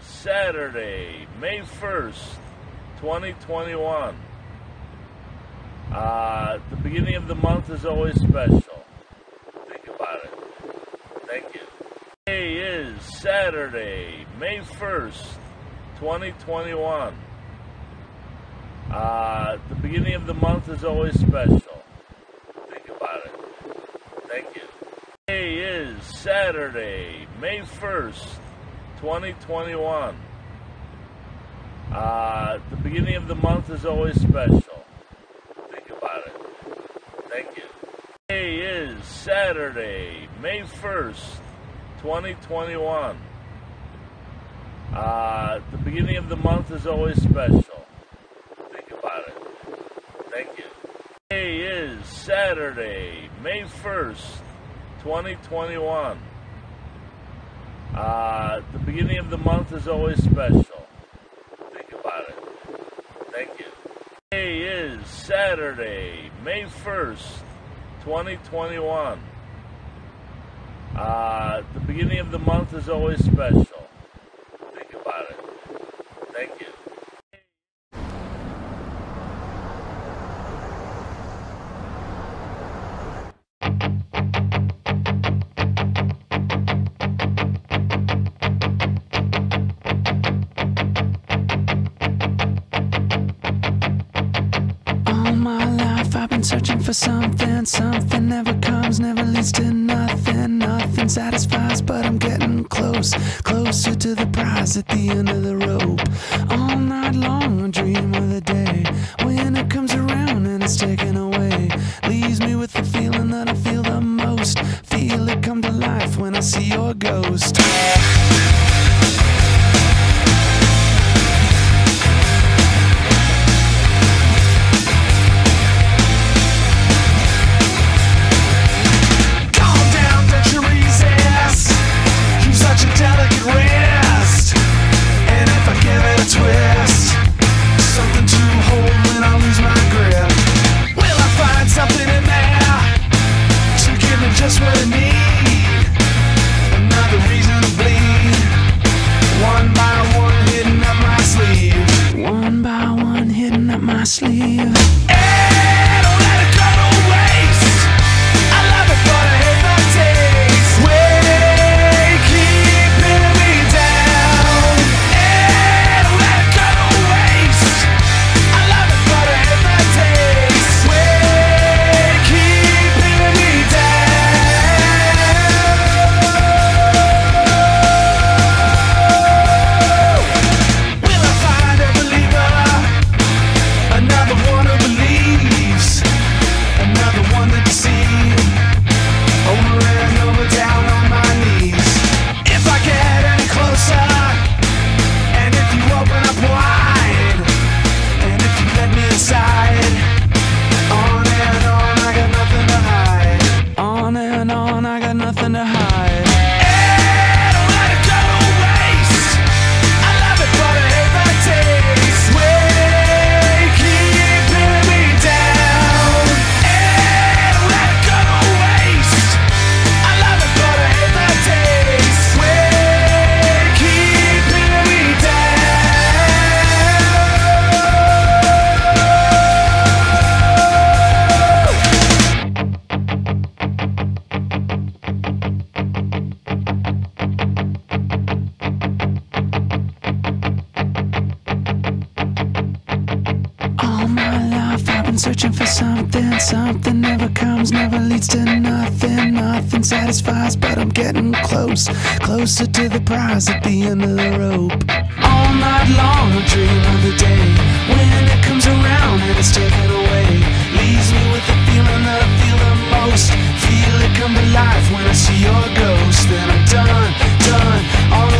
Saturday, May 1st, 2021. The beginning of the month is always special. Think about it. Thank you. Today is Saturday, May 1st, 2021. The beginning of the month is always special. Think about it. Thank you. Today is Saturday, May 1st, 2021. The beginning of the month is always special. Think about it. Thank you. Today is Saturday, May 1st, 2021. The beginning of the month is always special. Think about it. Thank you. Today is Saturday, May 1st, 2021. The beginning of the month is always special. Think about it. Thank you. Today is Saturday, May 1st, 2021. The beginning of the month is always special. Think about it. Thank you. Searching for something, something never comes, never leads to nothing, nothing satisfies, but I'm getting close, closer to the prize at the end of the rope. All night long I dream of the day when it comes around and it's taken away, leaves me with the feeling that I feel the most, feel it come to life when I see your ghost. My sleeve. Hey, don't let it go to waste. I love it, but I hate the taste. Way keeping me down. Hey, don't let it go to waste. I love it, but I hate the taste. Way keeping me down. Will I find a believer? Another one who believes, another one that deceives, over and over down on my knees. If I get any closer, and if you open up wide, and if you let me inside, on and on I got nothing to hide. On and on I got nothing to hide. Hey, don't let it go to waste. I love it, but I hate the taste. Searching for something, something never comes, never leads to nothing, nothing satisfies, but I'm getting close, closer to the prize at the end of the rope. All night long I dream of the day when it comes around and it's taken away, leaves me with the feeling that I feel the most, feel it come to life when I see your ghost. Then I'm done, done, all